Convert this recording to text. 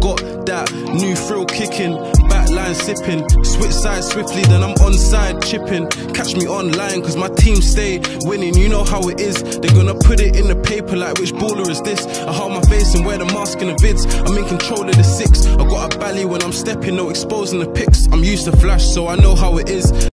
got that new thrill kicking, backline sipping, switch sides swiftly, then I'm on side chipping. Catch me online cause my team stay winning, you know how it is. They're gonna put it in the paper like which baller is this. I hold my face and wear the mask in the vids. I'm in control of the six. I got a belly when I'm stepping, no exposing the pics. I'm used to flash so I know how it is.